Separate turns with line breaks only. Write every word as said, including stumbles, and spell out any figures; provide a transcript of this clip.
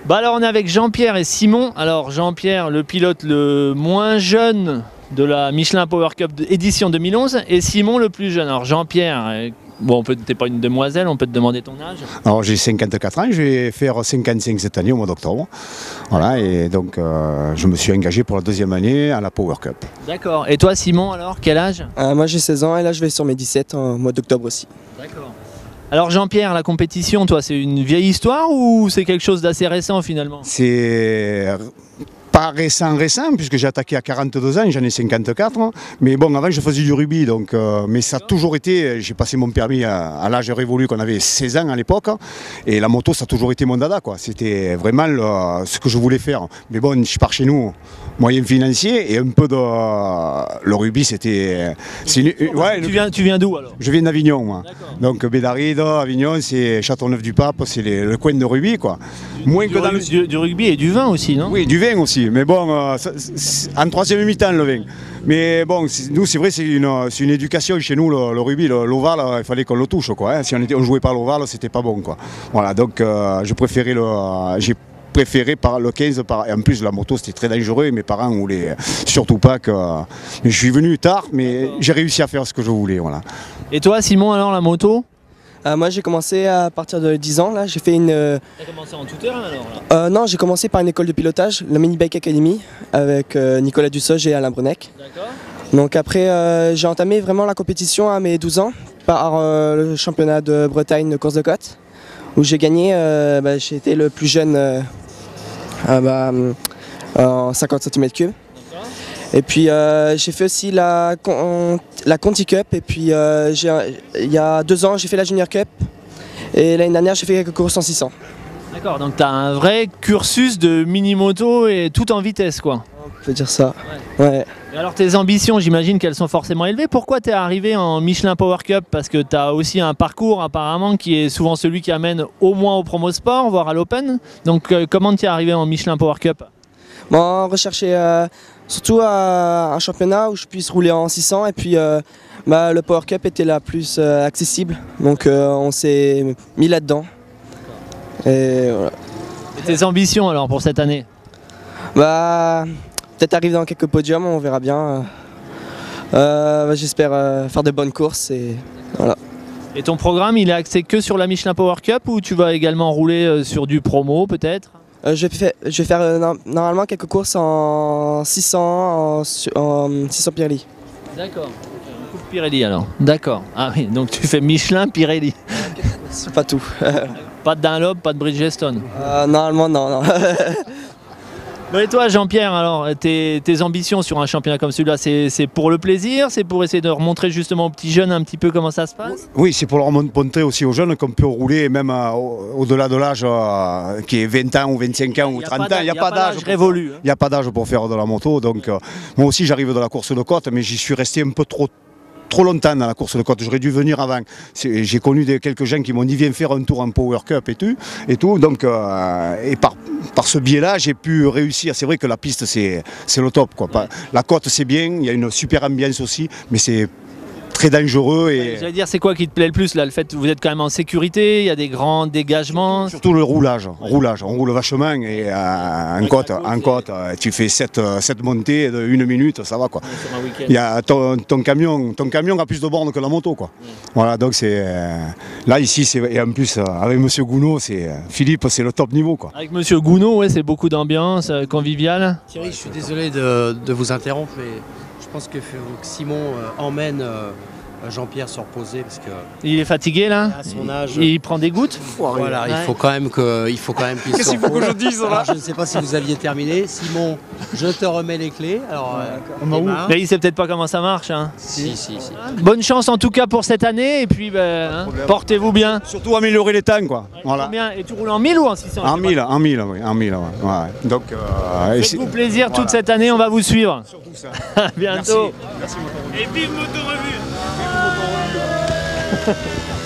Bah alors on est avec Jean-Pierre et Simon. Alors Jean-Pierre, le pilote le moins jeune de la Michelin Power Cup édition deux mille onze, et Simon le plus jeune. Alors Jean-Pierre, bon, t'es pas une demoiselle, on peut te demander ton âge?
Alors j'ai cinquante-quatre ans, je vais faire cinquante-cinq cette année au mois d'octobre. Voilà, et donc euh, je me suis engagé pour la deuxième année à la Power Cup.
D'accord. Et toi Simon, alors quel âge?
euh, Moi j'ai seize ans et là je vais sur mes dix-sept au mois d'octobre aussi.
D'accord. Alors Jean-Pierre, la compétition, toi, c'est une vieille histoire ou c'est quelque chose d'assez récent finalement?
C'est pas récent récent puisque j'ai attaqué à quarante-deux ans, j'en ai cinquante-quatre, mais bon, avant je faisais du rugby, donc euh, mais ça a toujours été, j'ai passé mon permis à, à l'âge révolu qu'on avait seize ans à l'époque, et la moto ça a toujours été mon dada, quoi. C'était vraiment le, ce que je voulais faire, mais bon, je pars chez nous, moyen financier et un peu de le rugby, c'était
ouais, tu viens tu viens d'où alors?
Je viens d'Avignon, moi. Donc Bédaride, Avignon, c'est Châteauneuf-du-Pape, c'est le coin de rugby, quoi.
Moins du, que dans le... du, du rugby et du vin aussi, non?
Oui, du vin aussi. Mais bon, euh, en troisième mi-temps le vin. Mais bon, nous c'est vrai, c'est une, une éducation chez nous, le, le rugby, l'ovale, il fallait qu'on le touche, quoi. Hein. Si on ne jouait pas l'ovale, c'était pas bon, quoi. Voilà, donc euh, je préférais le, j'ai préféré par le quinze, par, et en plus la moto c'était très dangereux, et mes parents voulaient surtout pas que. Je suis venu tard, mais j'ai réussi à faire ce que je voulais, voilà.
Et toi Simon, alors la moto?
Euh, moi j'ai commencé à partir de dix ans, là j'ai fait une... Euh...
T'as commencé en tout terrain alors là?
euh, Non, j'ai commencé par une école de pilotage, la Mini Bike Academy, avec euh, Nicolas Dussoge et Alain Brenec.
D'accord.
Donc après euh, j'ai entamé vraiment la compétition à mes douze ans, par euh, le championnat de Bretagne de course de côte, où j'ai gagné, euh, bah, j'ai été le plus jeune euh, euh, bah, en cinquante centimètres cubes. Et puis euh, j'ai fait aussi la, la Conti Cup, et puis euh, il y a deux ans j'ai fait la Junior Cup, et l'année dernière j'ai fait quelques courses en six cents.
D'accord, donc tu as un vrai cursus de mini-moto et tout en vitesse, quoi.
On peut dire ça.
Ouais.
Ouais.
Et alors tes ambitions, j'imagine qu'elles sont forcément élevées. Pourquoi tu es arrivé en Michelin Power Cup? Parce que tu as aussi un parcours apparemment qui est souvent celui qui amène au moins au promo sport, voire à l'Open. Donc euh, comment tu es arrivé en Michelin Power Cup?
Bon, rechercher euh, surtout euh, un championnat où je puisse rouler en six cents, et puis euh, bah, le Power Cup était la plus euh, accessible, donc euh, on s'est mis là-dedans. Et voilà.
Et tes ambitions alors pour cette année?
Bah, peut-être arriver dans quelques podiums, on verra bien. Euh, bah, J'espère euh, faire de bonnes courses, et voilà.
Et ton programme, il est axé que sur la Michelin Power Cup ou tu vas également rouler euh, sur du promo peut-être?
Euh, je, vais faire, je vais faire euh, normalement quelques courses en six cents, en, en six cents Pirelli.
D'accord, un coup de Pirelli alors. D'accord. Ah oui, donc tu fais Michelin Pirelli.
C'est pas tout.
Pas de Dunlop, pas de Bridgestone?
euh, Normalement non, non.
Et toi Jean-Pierre, alors tes, tes ambitions sur un championnat comme celui-là, c'est pour le plaisir? C'est pour essayer de remontrer justement aux petits jeunes un petit peu comment ça se passe?
Oui, c'est pour leur montrer aussi aux jeunes qu'on peut rouler même euh, au-delà de l'âge euh, qui est vingt ans ou vingt-cinq ans ou trente ans. Il n'y a pas d'âge
révolu.
Il n'y a pas d'âge pour faire de la moto. Donc euh, moi aussi j'arrive de la course de côte, mais j'y suis resté un peu trop trop longtemps dans la course de côte, j'aurais dû venir avant. J'ai connu des, quelques gens qui m'ont dit viens faire un tour en Power Cup et tout. Et, tout. Donc, euh, et par, par ce biais-là, j'ai pu réussir. C'est vrai que la piste, c'est le top, quoi. La côte, c'est bien, il y a une super ambiance aussi, mais c'est très dangereux. Et...
J'allais dire, c'est quoi qui te plaît le plus là? Le fait que vous êtes quand même en sécurité, il y a des grands dégagements?
Surtout le roulage, ouais. roulage. On roule vachement, et euh, en côte, en côte, tu fais sept montées de une minute, ça va, quoi. Ouais, il y a ton, ton, camion, ton camion a plus de bornes que la moto, quoi. Ouais. Voilà, donc c'est euh, là ici, et en plus avec Monsieur Gounod, c'est Philippe, c'est le top niveau, quoi.
Avec Monsieur Gounod, ouais, c'est beaucoup d'ambiance euh, conviviale.
Thierry, je suis désolé de, de vous interrompre, mais je pense que Simon euh, emmène euh, Jean-Pierre se reposer parce que
il est fatigué là.
À son âge,
il, il prend des gouttes.
Voilà, ouais. il faut quand même que, il faut quand même qu'il se
Qu'est-ce qu'il faut que je dise là?
Je ne sais pas si vous aviez terminé. Simon, je te remets les clés. Alors,
euh, mais il sait peut-être pas comment ça marche. Hein.
Si, si, si.
Bonne chance en tout cas pour cette année, et puis ben, hein, portez-vous bien.
Surtout améliorer les temps, quoi. Ouais,
voilà. Bien. Et tu roules en mille ou en six cents?
En mille, en mille, oui, en mille. Ouais. Ouais. Donc,
euh, faites-vous plaisir voilà. Toute cette année, on va vous suivre.
Surtout ça.
À bientôt.
Merci. Merci,
et vive Moto Revue.
Vive Moto Revue.